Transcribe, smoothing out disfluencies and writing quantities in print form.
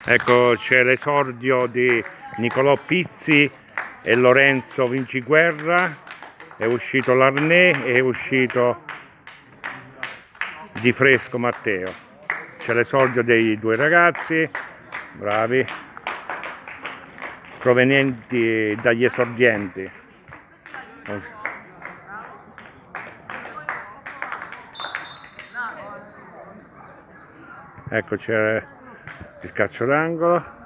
Ecco, c'è l'esordio di Nicolò Pizzi e Lorenzo Vinciguerra. È uscito l'Arnè e è uscito Di Fresco Matteo. C'è l'esordio dei due ragazzi, bravi, provenienti dagli esordienti. Ecco, c'è il calcio d'angolo.